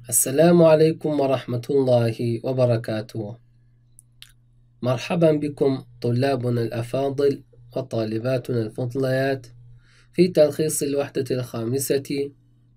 السلام عليكم ورحمة الله وبركاته. مرحبا بكم طلابنا الأفاضل وطالباتنا الفضليات في تلخيص الوحدة الخامسة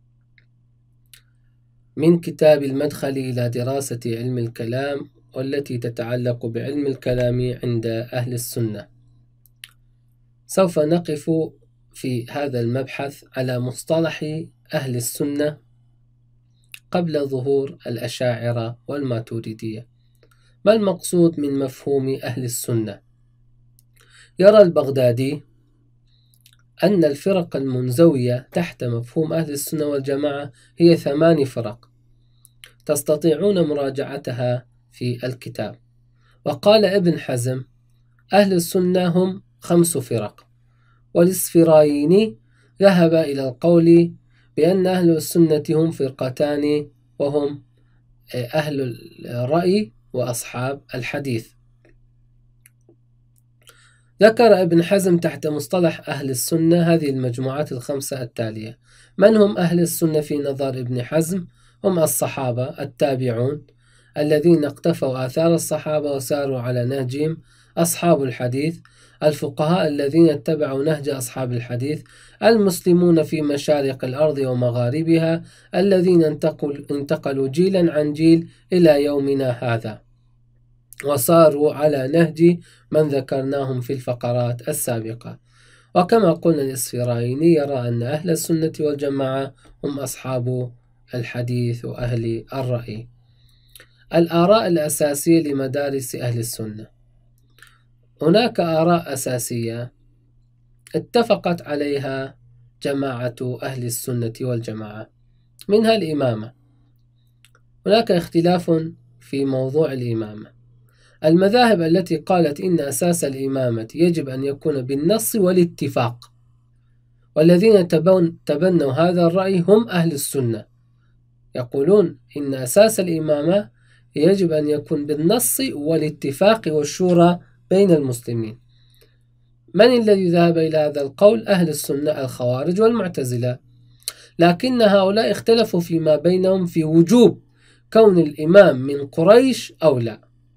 من كتاب المدخل إلى دراسة علم الكلام، والتي تتعلق بعلم الكلام عند أهل السنة. سوف نقف في هذا المبحث على مصطلح أهل السنة قبل ظهور الأشاعرة والماتريدية. ما المقصود من مفهوم أهل السنة؟ يرى البغدادي أن الفرق المنزوية تحت مفهوم أهل السنة والجماعة هي 8 فرق، تستطيعون مراجعتها في الكتاب. وقال ابن حزم: أهل السنة هم 5 فرق. والإسفرايني ذهب إلى القول بأن أهل السنة هم فرقتان، وهم أهل الرأي وأصحاب الحديث. ذكر ابن حزم تحت مصطلح أهل السنة هذه المجموعات ال5 التالية. من هم أهل السنة في نظر ابن حزم؟ هم الصحابة التابعون الذين اقتفوا آثار الصحابة وساروا على نهجهم، أصحاب الحديث الفقهاء الذين اتبعوا نهج أصحاب الحديث، المسلمون في مشارق الأرض ومغاربها الذين انتقلوا جيلا عن جيل إلى يومنا هذا وصاروا على نهج من ذكرناهم في الفقرات السابقة. وكما قلنا الإسفرايني يرى أن أهل السنة والجماعة هم أصحاب الحديث وأهل الرأي. الآراء الأساسية لمدارس أهل السنة: هناك آراء أساسية اتفقت عليها جماعة أهل السنة والجماعة، منها الإمامة. هناك اختلاف في موضوع الإمامة. المذاهب التي قالت إن أساس الإمامة يجب أن يكون بالنص والاتفاق، والذين تبنوا هذا الرأي هم أهل السنة، يقولون إن أساس الإمامة يجب أن يكون بالنص والاتفاق والشورى بين المسلمين. من الذي ذهب إلى هذا القول؟ أهل السنة الخوارج والمعتزلة. لكن هؤلاء اختلفوا فيما بينهم في وجوب كون الإمام من قريش أو لا.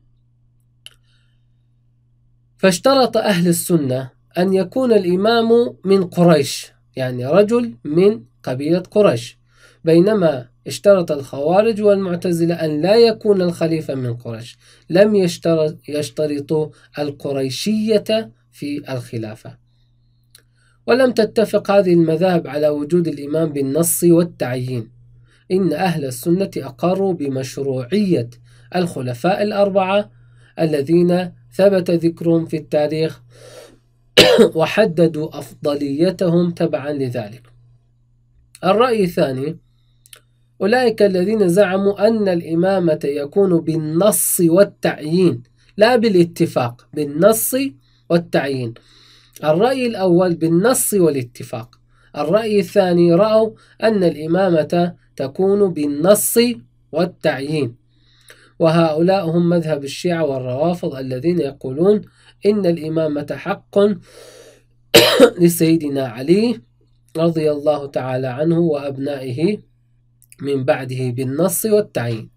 فاشترط أهل السنة أن يكون الإمام من قريش، يعني رجل من قبيلة قريش، بينما اشترط الخوارج والمعتزلة أن لا يكون الخليفة من قريش، لم يشترطوا القريشية في الخلافة. ولم تتفق هذه المذاهب على وجود الإمام بالنص والتعيين. إن أهل السنة أقروا بمشروعية الخلفاء الأربعة الذين ثبت ذكرهم في التاريخ وحددوا أفضليتهم تبعا لذلك. الرأي الثاني: أولئك الذين زعموا أن الإمامة يكون بالنص والتعيين لا بالاتفاق، بالنص والتعيين. الرأي الأول بالنص والاتفاق. الرأي الثاني رأوا أن الإمامة تكون بالنص والتعيين، وهؤلاء هم مذهب الشيعة والروافض الذين يقولون إن الإمامة حق لسيدنا علي رضي الله تعالى عنه وأبنائه من بعده بالنص والتعيين.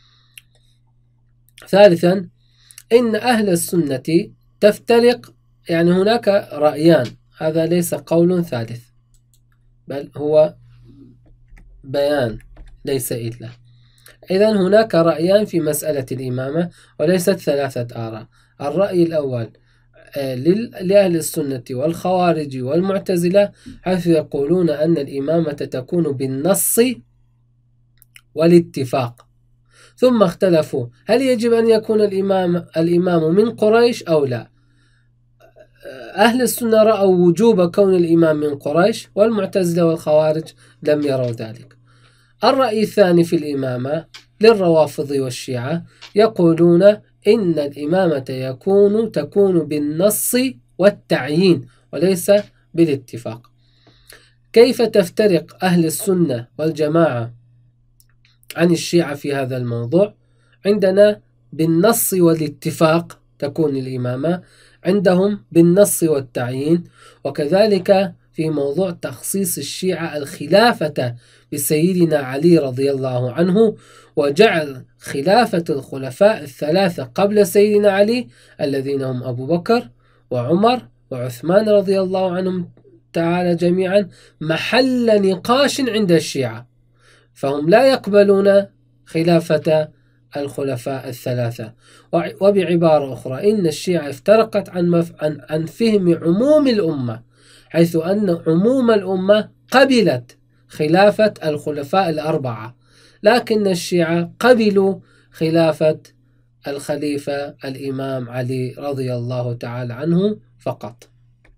ثالثا: إن أهل السنة تفترق، يعني هناك رأيان، هذا ليس قول ثالث بل هو بيان ليس إلا. إذن هناك رأيان في مسألة الإمامة وليست 3 آراء. الرأي الأول لأهل السنة والخوارج والمعتزلة، حيث يقولون أن الإمامة تكون بالنص والاتفاق. ثم اختلفوا هل يجب أن يكون الإمام من قريش أو لا. أهل السنة رأوا وجوب كون الإمام من قريش، والمعتزلة والخوارج لم يروا ذلك. الرأي الثاني في الإمامة للروافض والشيعة، يقولون إن الإمامة تكون بالنص والتعيين وليس بالاتفاق. كيف تفترق أهل السنة والجماعة عن الشيعة في هذا الموضوع؟ عندنا بالنص والاتفاق تكون الإمامة، عندهم بالنص والتعيين. وكذلك في موضوع تخصيص الشيعة الخلافة بسيدنا علي رضي الله عنه، وجعل خلافة الخلفاء الثلاثة قبل سيدنا علي الذين هم أبو بكر وعمر وعثمان رضي الله عنهم تعالى جميعا محل نقاش عند الشيعة، فهم لا يقبلون خلافة الخلفاء الثلاثة. وبعبارة أخرى إن الشيعة افترقت عن فهم عموم الأمة، حيث أن عموم الأمة قبلت خلافة الخلفاء الأربعة، لكن الشيعة قبلوا خلافة الخليفة الإمام علي رضي الله تعالى عنه فقط.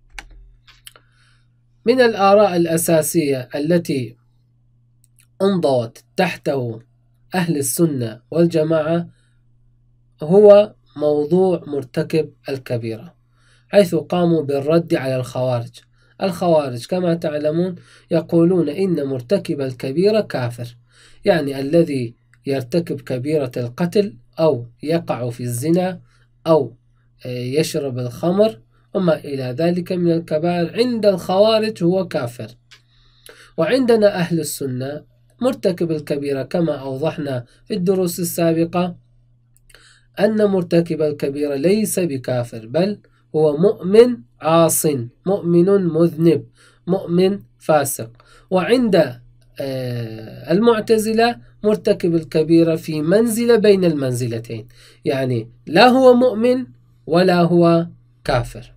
من الآراء الأساسية التي انضوت تحته أهل السنة والجماعة هو موضوع مرتكب الكبيرة، حيث قاموا بالرد على الخوارج. الخوارج كما تعلمون يقولون إن مرتكب الكبيرة كافر، يعني الذي يرتكب كبيرة القتل أو يقع في الزنا أو يشرب الخمر وما إلى ذلك من الكبائر عند الخوارج هو كافر. وعندنا أهل السنة مرتكب الكبيرة كما أوضحنا في الدروس السابقة أن مرتكب الكبيرة ليس بكافر، بل هو مؤمن عاص، مؤمن مذنب، مؤمن فاسق. وعند المعتزلة مرتكب الكبيرة في منزلة بين المنزلتين، يعني لا هو مؤمن ولا هو كافر.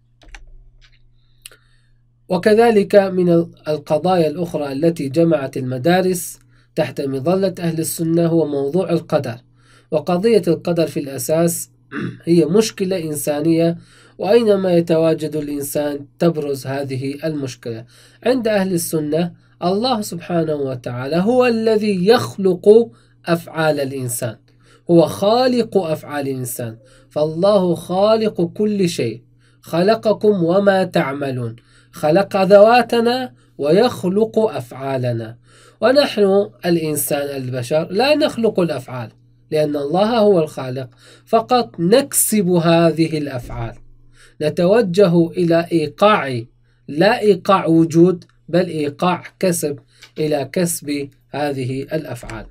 وكذلك من القضايا الأخرى التي جمعت المدارس تحت مظلة أهل السنة هو موضوع القدر. وقضية القدر في الأساس هي مشكلة إنسانية، وأينما يتواجد الإنسان تبرز هذه المشكلة. عند أهل السنة الله سبحانه وتعالى هو الذي يخلق أفعال الإنسان، هو خالق أفعال الإنسان، فالله خالق كل شيء، خلقكم وما تعملون، خلق ذواتنا ويخلق أفعالنا. ونحن الإنسان البشر لا نخلق الأفعال، لأن الله هو الخالق، فقط نكسب هذه الأفعال، نتوجه إلى إيقاع، لا إيقاع وجود بل إيقاع كسب، إلى كسب هذه الأفعال.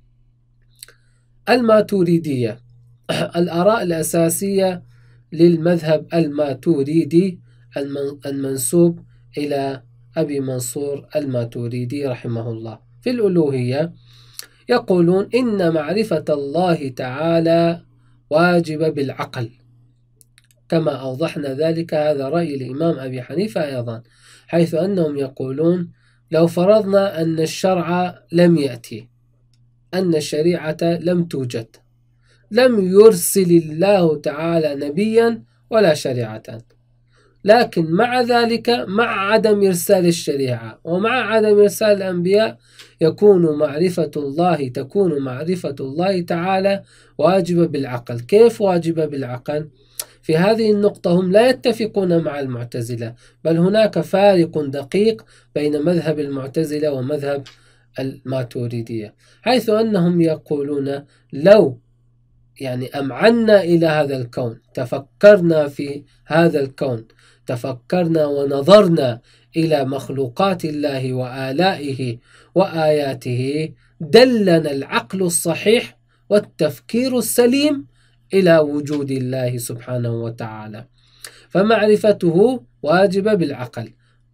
الماتوريدية، الآراء الأساسية للمذهب الماتوريدي المنسوب إلى أبي منصور الماتوريدي رحمه الله في الألوهية، يقولون إن معرفة الله تعالى واجبة بالعقل، كما أوضحنا ذلك. هذا رأي الإمام أبي حنيفة أيضا، حيث أنهم يقولون لو فرضنا أن الشرع لم يأتي، أن الشريعة لم توجد، لم يرسل الله تعالى نبيا ولا شريعة، لكن مع ذلك مع عدم إرسال الشريعة ومع عدم إرسال الأنبياء تكون معرفة الله تعالى واجبة بالعقل. كيف واجبة بالعقل؟ في هذه النقطة هم لا يتفقون مع المعتزلة، بل هناك فارق دقيق بين مذهب المعتزلة ومذهب الماتوريدية، حيث أنهم يقولون لو أمعنا إلى هذا الكون، تفكرنا في هذا الكون، تفكرنا ونظرنا إلى مخلوقات الله وآلائه وآياته، دلنا العقل الصحيح والتفكير السليم إلى وجود الله سبحانه وتعالى، فمعرفته واجبة بالعقل.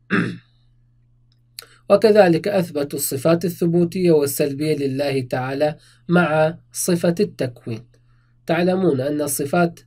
وكذلك أثبتوا الصفات الثبوتية والسلبية لله تعالى مع صفة التكوين. تعلمون أن صفات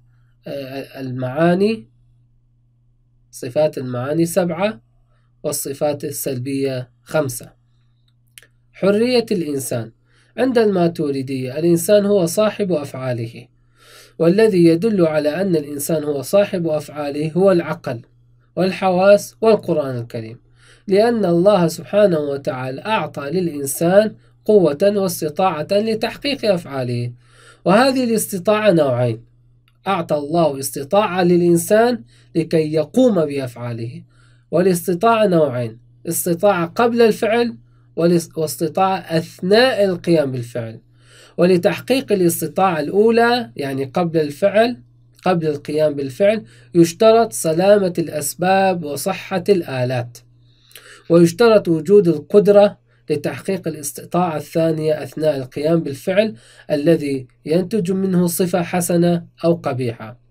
المعاني 7 والصفات السلبية 5. حرية الإنسان، عند الماتوريدية الإنسان هو صاحب أفعاله، والذي يدل على أن الإنسان هو صاحب أفعاله هو العقل والحواس والقرآن الكريم، لأن الله سبحانه وتعالى أعطى للإنسان قوة واستطاعة لتحقيق أفعاله، وهذه الاستطاعة نوعين: أعطى الله استطاعة للإنسان لكي يقوم بأفعاله، والاستطاعة نوعين: استطاعة قبل الفعل واستطاعة أثناء القيام بالفعل. ولتحقيق الاستطاعة الأولى يعني قبل القيام بالفعل يشترط سلامة الأسباب وصحة الآلات. ويشترط وجود القدرة لتحقيق الاستطاعة الثانية أثناء القيام بالفعل الذي ينتج منه صفة حسنة أو قبيحة.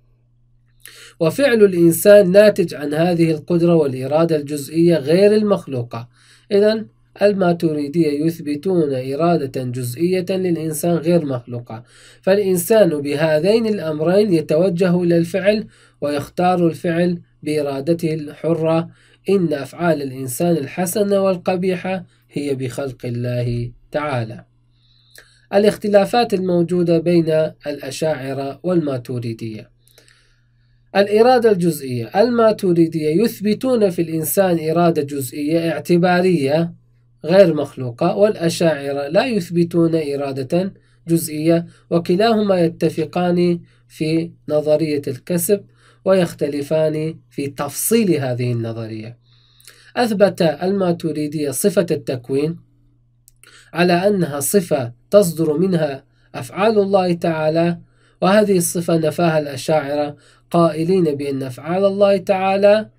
وفعل الإنسان ناتج عن هذه القدرة والإرادة الجزئية غير المخلوقة. إذن الماتريدية يثبتون إرادة جزئية للإنسان غير مخلوقة، فالإنسان بهذين الأمرين يتوجه إلى الفعل ويختار الفعل بإرادته الحرة. إن أفعال الإنسان الحسنة والقبيحة هي بخلق الله تعالى. الاختلافات الموجودة بين الأشاعرة والماتريدية. الإرادة الجزئية. الماتريدية يثبتون في الإنسان إرادة جزئية اعتبارية غير مخلوقة، والأشاعرة لا يثبتون إرادة جزئية، وكلاهما يتفقان في نظرية الكسب ويختلفان في تفصيل هذه النظرية. أثبت الماتريدية صفة التكوين على أنها صفة تصدر منها أفعال الله تعالى، وهذه الصفة نفاها الأشاعرة قائلين بأن أفعال الله تعالى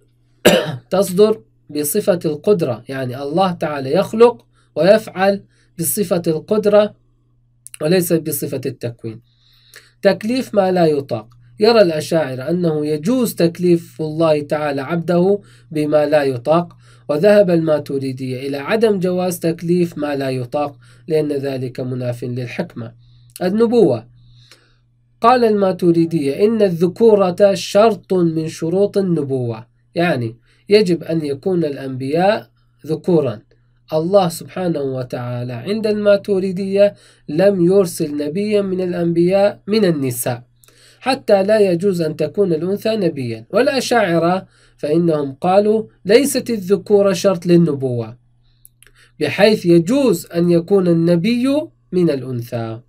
تصدر بصفة القدرة، يعني الله تعالى يخلق ويفعل بصفة القدرة وليس بصفة التكوين. تكليف ما لا يطاق. يرى الأشاعرة أنه يجوز تكليف الله تعالى عبده بما لا يطاق، وذهب الماتريدية إلى عدم جواز تكليف ما لا يطاق لأن ذلك مناف للحكمة. النبوة. قال الماتريدية إن الذكورة شرط من شروط النبوة، يعني يجب أن يكون الأنبياء ذكورا. الله سبحانه وتعالى عند الماتريدية لم يرسل نبيا من الأنبياء من النساء، حتى لا يجوز أن تكون الأنثى نبيا. والأشاعرة فإنهم قالوا ليست الذكورة شرط للنبوة، بحيث يجوز أن يكون النبي من الأنثى.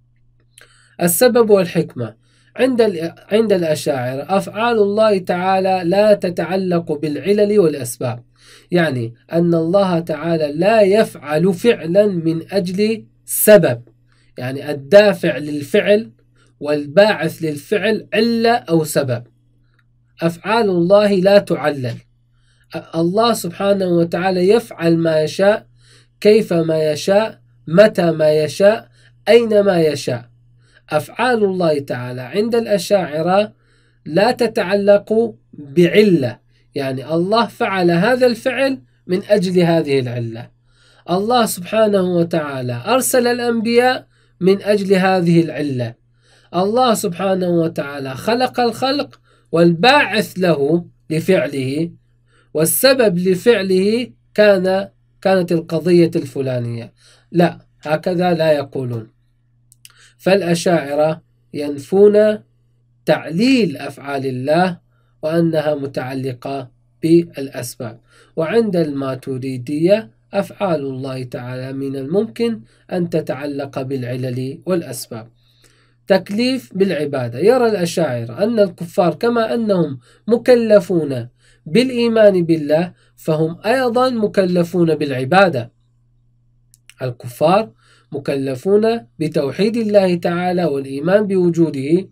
السبب والحكمة. عند الأشاعرة أفعال الله تعالى لا تتعلق بالعلل والأسباب، يعني أن الله تعالى لا يفعل فعلا من أجل سبب، يعني الدافع للفعل والباعث للفعل علة أو سبب. أفعال الله لا تعلل. الله سبحانه وتعالى يفعل ما يشاء، كيف ما يشاء، متى ما يشاء، أينما يشاء. أفعال الله تعالى عند الأشاعرة لا تتعلق بعلة، يعني الله فعل هذا الفعل من أجل هذه العلة. الله سبحانه وتعالى أرسل الأنبياء من أجل هذه العلة. الله سبحانه وتعالى خلق الخلق، والباعث له لفعله والسبب لفعله كانت القضية الفلانية. لا، هكذا لا يقولون. فالأشاعرة ينفون تعليل أفعال الله وأنها متعلقة بالأسباب. وعند الماتريدية أفعال الله تعالى من الممكن أن تتعلق بالعلل والأسباب. تكليف بالعبادة. يرى الأشاعرة أن الكفار كما أنهم مكلفون بالإيمان بالله فهم أيضا مكلفون بالعبادة. الكفار مكلفون بتوحيد الله تعالى والإيمان بوجوده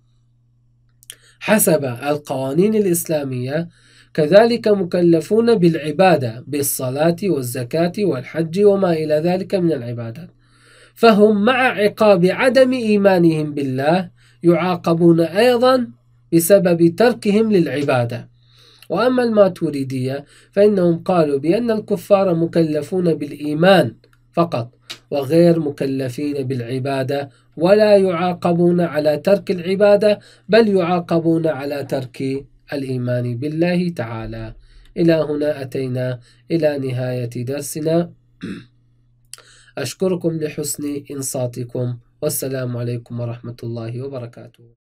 حسب القوانين الإسلامية، كذلك مكلفون بالعبادة بالصلاة والزكاة والحج وما إلى ذلك من العبادات، فهم مع عقاب عدم إيمانهم بالله يعاقبون أيضا بسبب تركهم للعبادة. وأما الماتريدية فإنهم قالوا بأن الكفار مكلفون بالإيمان فقط وغير مكلفين بالعبادة، ولا يعاقبون على ترك العبادة بل يعاقبون على ترك الإيمان بالله تعالى. إلى هنا أتينا إلى نهاية درسنا. أشكركم لحسن إنصاتكم، والسلام عليكم ورحمة الله وبركاته.